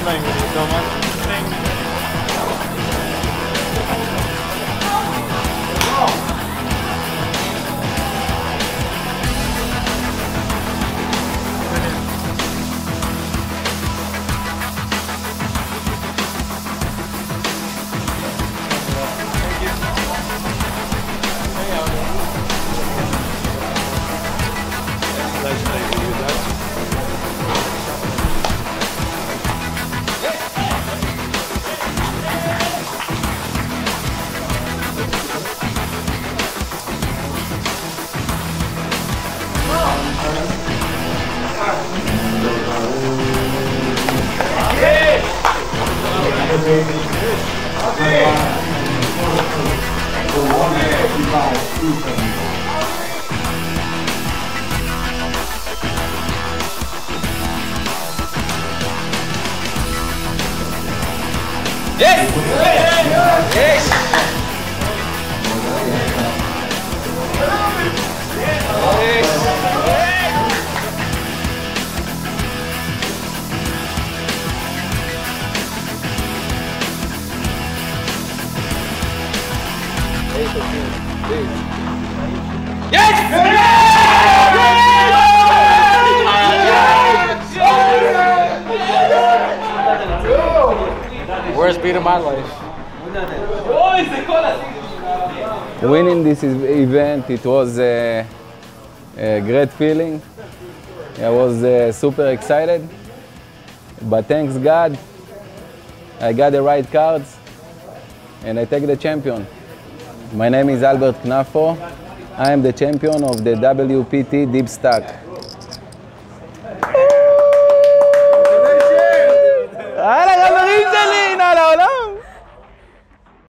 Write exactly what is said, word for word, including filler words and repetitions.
playing with you so much. Yes! Yes! Yes! Worst beat of my life. Winning this event, it was a, a great feeling. I was uh, super excited, but thanks God, I got the right cards and I take the champion. My name is Albert Knafo. I am the champion of the W P T DeepStacks.